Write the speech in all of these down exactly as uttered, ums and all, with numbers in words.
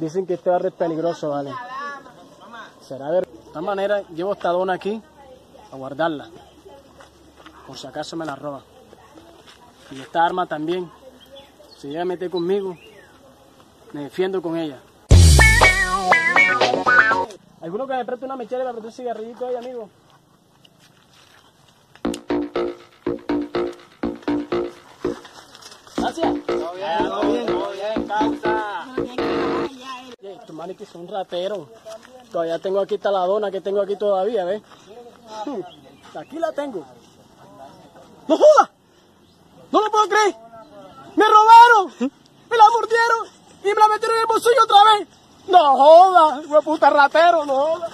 dicen que este barrio es peligroso, ¿vale? Será ver. De todas maneras, llevo esta dona aquí a guardarla, por si acaso me la roba. Y esta arma también, si llega a meter conmigo, me defiendo con ella. ¿Alguno que me preste una mechera y me preste un cigarrillito ahí, amigo? Gracias. Todo bien, todo bien, todo bien, causa. Estos maniquis son rateros. Todavía tengo aquí esta la dona que tengo aquí todavía, ¿ves? Aquí la tengo. ¡No jodas! ¡No lo puedo creer! ¡Me robaron! ¡Me la mordieron! ¡Y me la metieron en el bolsillo otra vez! ¡No jodas! ¡Hue puta ratero! ¡No jodas!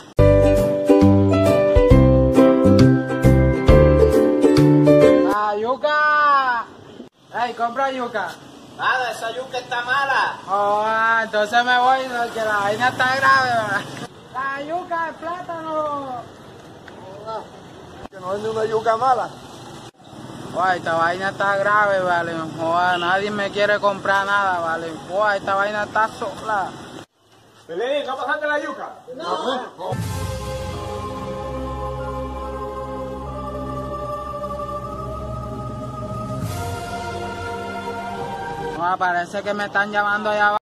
¡La yuca! ¡Ey, compra yuca! Nada, esa yuca está mala. Oh, entonces me voy, que la vaina está grave, ¿verdad? La yuca, el plátano. Que no es ni una yuca mala. Guay, esta vaina está grave, vale. Joder, nadie me quiere comprar nada, vale. Guay, esta vaina está sola. Pelín, ¿no pasaste la yuca? No. no. No, parece que me están llamando allá abajo.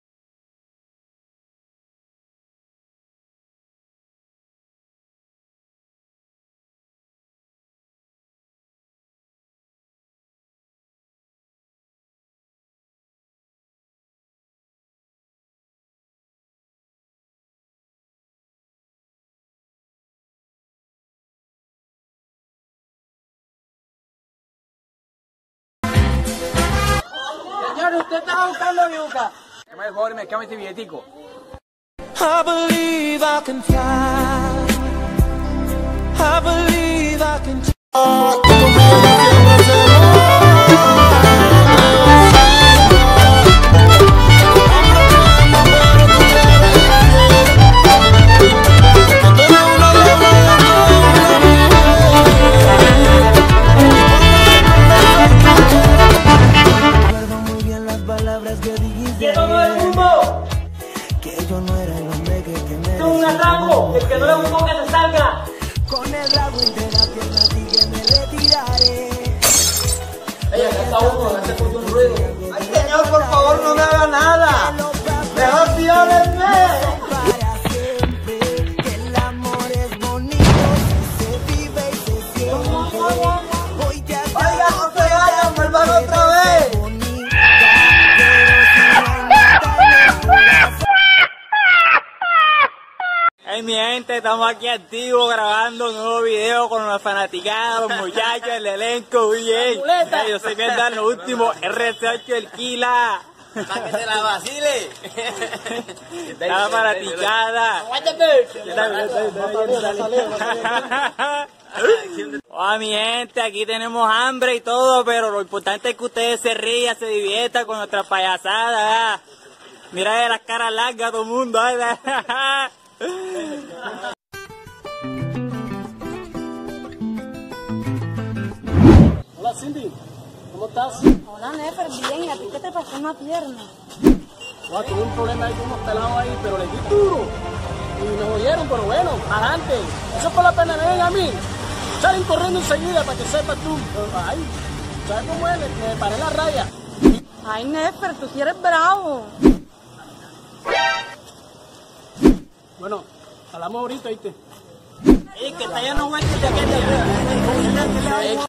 Señor, ¿usted está buscando yuca? Que me joder, me quedo este billetico. I believe I can fly. I believe I can ¡Que todo el mundo! que yo no era el hombre que, que me ¡Es un atraco! ¡El que no le gustó que se salga! con el rabo entre las piernas y que me retiraré. Ella, acá está uno, hace por un ruido. Ay, señor, por favor, no me haga nada. Mejor viólenme. Para siempre, que el amor es bonito, si se vive y se siente. Hoy te Oiga, no se vayan, vuelvan otra vez. Hey mi gente, estamos aquí activos grabando un nuevo video con los fanaticados, los muchachos, el elenco, bien. Hey, yo sé que es lo último, R C ocho el Kila. Para que se la vacile. La fanaticada. Oh, mi gente, aquí tenemos hambre y todo, pero lo importante es que ustedes se rían, se diviertan con nuestra payasada. Mira de las caras largas todo el mundo. Hola Cindy, ¿cómo estás? Hola Nefer, bien, ¿y a ti qué te pasó en la pierna? Oh, tuve un problema ahí con unos pelados ahí, pero le di duro. Y me jodieron, pero bueno, adelante. Eso por la pena me ven a mí. Salen corriendo enseguida para que sepas tú. Ay, ¿sabes cómo es? Me paré la raya. Ay Nefer, tú sí eres bravo. Bueno, hablamos ahorita, ¿viste? Ey, que está lleno de huecos de aquel de arriba.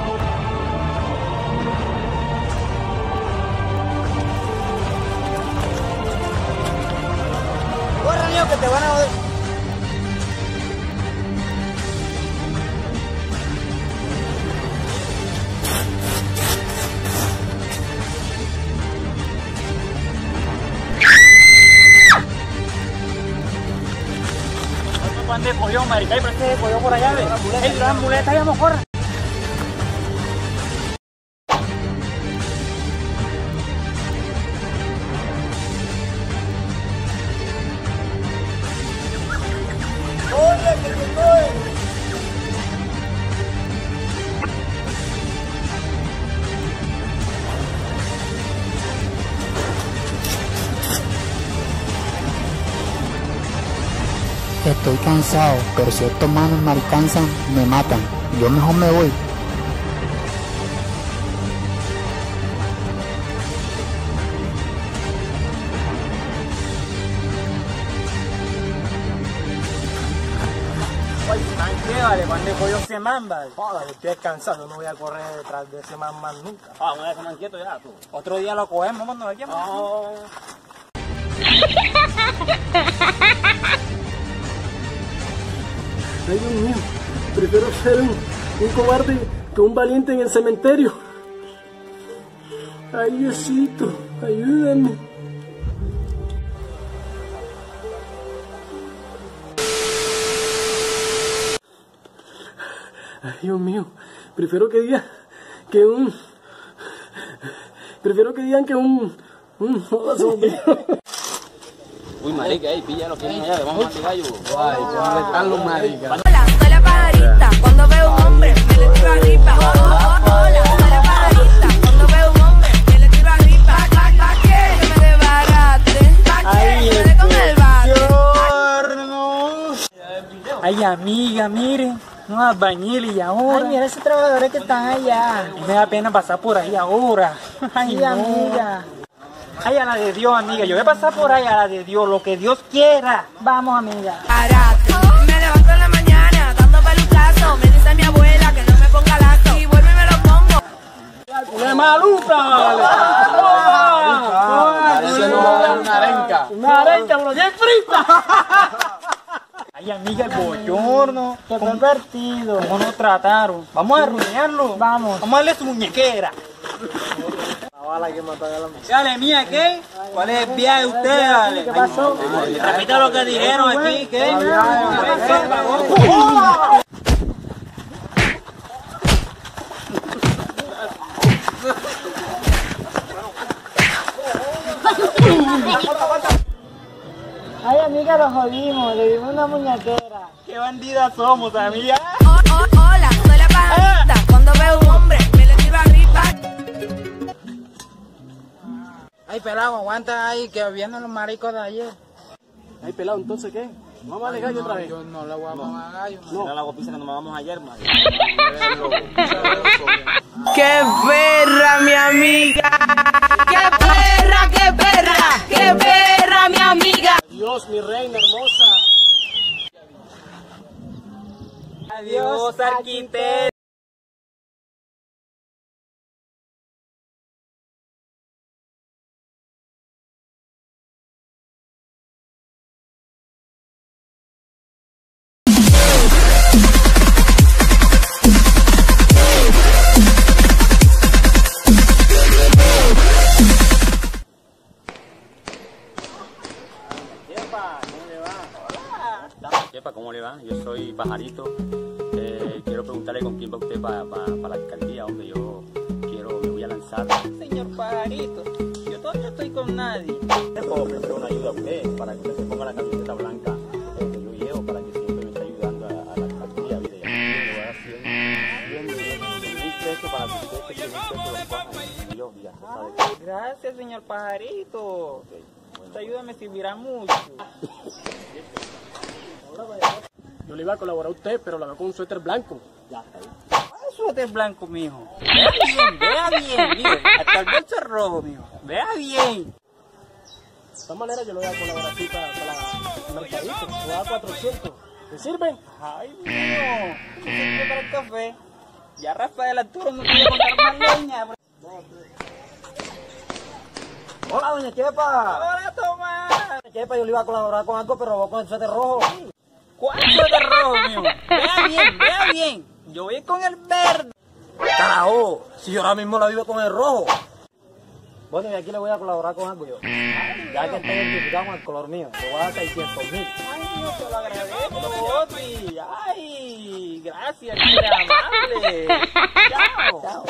Corre, niño, que te van a joder. ¿Cuándo cogió, marica? Pero este cogió por allá, ¿ves? Ey, las muletas, ya mejor. Oye, que te estoy. Estoy cansado, pero si estos manos me alcanzan, me matan. Yo mejor me voy. ¿Qué vale? ¿Cuándo pollo se mamba? Joder, estoy descansando, no voy a correr detrás de ese man más nunca. Ah, vamos a dejar más quieto ya, tú. Otro día lo cogemos, cuando lo llevamos. No. Ay, Dios mío, prefiero ser un, un cobarde que un valiente en el cementerio. Ay, Diosito, ayúdame. Ay, Dios mío, prefiero que digan que un... Prefiero que digan que un... un... Uy, marica, ey, pilla lo que viene allá, le vamos a matar gallo. Ay, ¿dónde están los maricas? Hola, soy la pajarita. Cuando veo un hombre, me le tiro arriba. Oh, oh, oh, hola, soy la pajarita. Cuando veo un hombre, me le tiro arriba. Pa, pa, que que me desbarate. Pa, que me dé con el bate. Ay, amiga, mire, unos albañiles y ahora. Ay, mira esos trabajadores que están allá. Me da pena pasar por ahí ahora. Ay, Sí, no. amiga. Ay, a la de Dios, amiga. Yo voy a pasar por ahí a la de Dios, lo que Dios quiera. Vamos, amiga. Arate. Me levanto en la mañana, dando pelucazo. Me dice mi abuela que no me ponga lazo. Y vuelvo y me lo pongo. ¡De maluca! Vale. Parece no va a dar una arenca. Una arenca, pero bien frita. Ay, amiga, el bochorno. Qué pervertido. ¿Cómo nos trataron? Vamos a arruinarlo. Vamos. Vamos a darle su muñequera. La bala que mata a la Dale, mía, ¿qué? ¿Cuál es el viaje de ustedes? Dale. ¿Qué pasó? Repita lo que dijeron aquí, ¿qué? Ay, amiga, lo jodimos. Le dimos una muñequera. ¿Qué bandidas somos, amiga? Oh, oh, hola, soy la pajarita. Cuando veo un hombre, me le tiro arriba. Ay, pelado, aguanta ahí, que vienen los maricos de ayer. Ay, pelado, ¿entonces qué? ¿Vamos a dejar yo otra vez? Yo no le voy a poner gallo. No, la guapisa que nos vamos ayer, man. ¡Qué perra, mi amiga! ¡Qué perra, qué perra! ¡Qué perra, mi amiga! Dios, mi reina hermosa. Adiós, arquitecto. Chepa, ¿cómo le va? Yo soy Pajarito. Eh, quiero preguntarle con quién va usted para pa, pa la alcaldía, donde yo quiero, me voy a lanzar. Señor Pajarito, yo todavía no estoy con nadie. Le puedo ofrecer una ayuda a usted para que usted se ponga la camiseta blanca eh, que yo llevo para que siempre me esté ayudando a, a la alcaldía. Mire, ya le voy a dar cien mil pesos para que usted esté cien mil pesos los coja y yo, ya se sabe. Gracias, señor Pajarito. Okay. Bueno, esta ayuda me servirá mucho. Yo le iba a colaborar a usted, pero la veo con un suéter blanco. Ya está ahí. ¿Cuál suéter blanco, mijo? Vea bien, vea bien, mire. Hasta el bolso es rojo, mijo. Vea bien. De esta manera yo le voy a colaborar aquí para, para el mercadito. Me voy a dar cuatrocientos. ¿Te sirven? Ay, mío. ¿Qué sirve para el café? Ya Rafael Arturo no quiere contar más leña. Hola, doña Chepa. Hola, Tomás. Doña Chepa, yo le iba a colaborar con algo, pero voy con el suéter rojo. ¿Cuál suéter rojo, mijo? Vea bien, vea bien. Yo voy con el verde. Carajo, si yo ahora mismo la vivo con el rojo. Bueno, y aquí le voy a colaborar con algo yo. Ya que está identificado con el color mío, le voy a dar seiscientos mil. Ay, Dios, te lo agradezco, Boti. Ay, gracias, qué amable. Chao. Chao.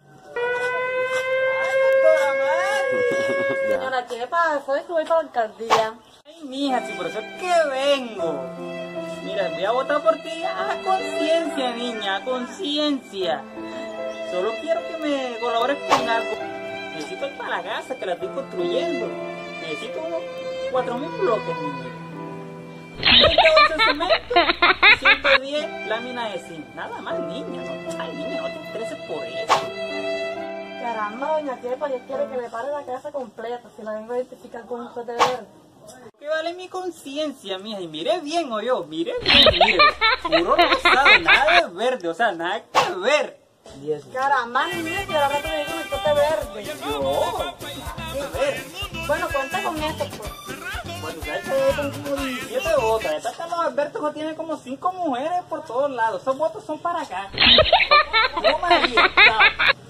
Ay, doctora Mari. Señora, ¿qué pasa? Es que voy para la alcaldía. Ay, mija, si por eso es que vengo. Mira, voy a votar por ti a conciencia, niña, a conciencia. Solo quiero que me colabores con algo. Necesito ir para la casa que la estoy construyendo. Necesito unos cuatro mil bloques, niña. veinte onzas de cemento, ciento diez láminas de zinc. Nada más, niña, no, ay, niña, no te estreses por eso. Caramba, doña Kepa, Dios quiere que le pare la casa completa si la vengo a identificar con un cote verde. ¿Qué vale mi conciencia, mija? Y mire bien, o yo, mire bien, mire. Puro rosado, nada de verde, o sea, nada que ver. Caramba, niña, que ahora te vengo con el cote verde. No, qué ver. Bueno, cuenta con esto, pues. Bueno, ¿sabes que son como diecisiete votos? Esta Carlos Alberto tiene como cinco mujeres por todos lados. Esos votos son para acá. No, María, chao.